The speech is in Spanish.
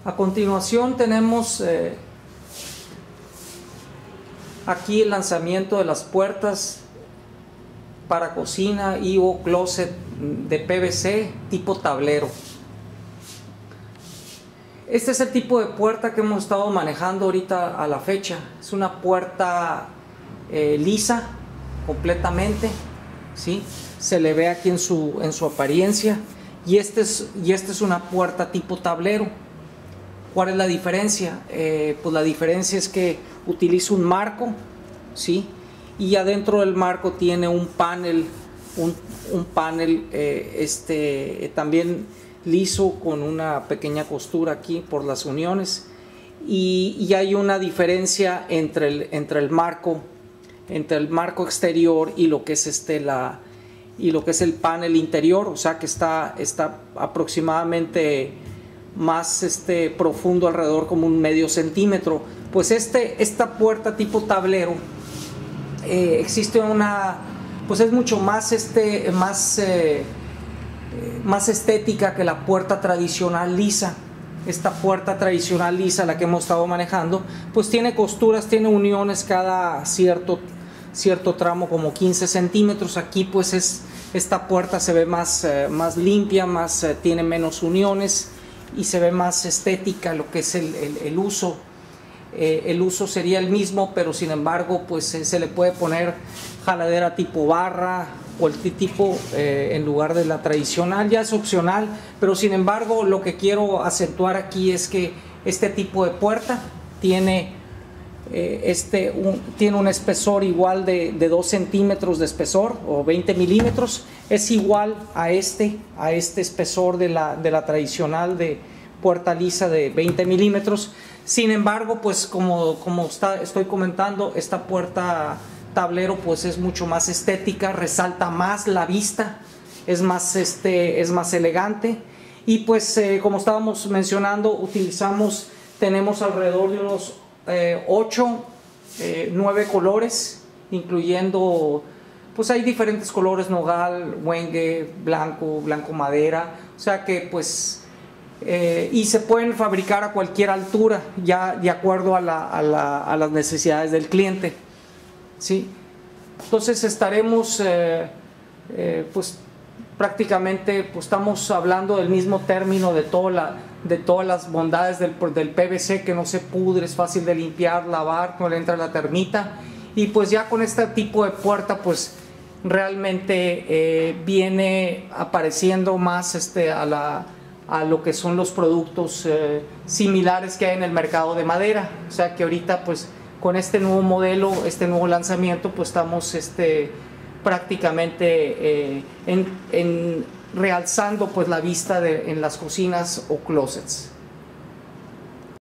A continuación tenemos aquí el lanzamiento de las puertas para cocina y o closet de PVC tipo tablero. Este es el tipo de puerta que hemos estado manejando ahorita a la fecha. Es una puerta lisa completamente, ¿sí? Se le ve aquí en su apariencia, y esta es una puerta tipo tablero. ¿Cuál es la diferencia? Pues la diferencia es que utiliza un marco, ¿sí? Y adentro del marco tiene un panel, también liso, con una pequeña costura aquí por las uniones, y hay una diferencia entre el marco exterior y lo que es el panel interior, o sea que está aproximadamente más profundo, alrededor como un medio centímetro. Pues esta puerta tipo tablero existe pues es mucho más más estética que la puerta tradicional lisa. Esta puerta tradicional lisa, la que hemos estado manejando, pues tiene costuras, tiene uniones cada cierto tramo, como 15 centímetros. Aquí pues esta puerta se ve más limpia, tiene menos uniones y se ve más estética lo que es el uso. El uso sería el mismo, pero sin embargo pues se le puede poner jaladera tipo barra o el tipo en lugar de la tradicional. Ya es opcional, pero sin embargo lo que quiero acentuar aquí es que este tipo de puerta tiene un espesor igual de 2 centímetros de espesor, o 20 milímetros. Es igual a este espesor de la tradicional de puerta lisa de 20 milímetros. Sin embargo, pues como estoy comentando, esta puerta tablero pues es mucho más estética, resalta más la vista, es más elegante. Y pues como estábamos mencionando, tenemos alrededor de unos 9 colores, incluyendo, pues hay diferentes colores: nogal, huengue, blanco madera, o sea que pues y se pueden fabricar a cualquier altura, ya de acuerdo a las necesidades del cliente, ¿sí? Entonces estaremos pues prácticamente pues estamos hablando del mismo término, de todas las bondades del PVC, que no se pudre, es fácil de limpiar, lavar, no le entra la termita. Y pues ya con este tipo de puerta pues realmente viene apareciendo más a lo que son los productos similares que hay en el mercado de madera. O sea que ahorita pues con este nuevo modelo, este nuevo lanzamiento, pues estamos prácticamente realzando pues la vista en las cocinas o closets.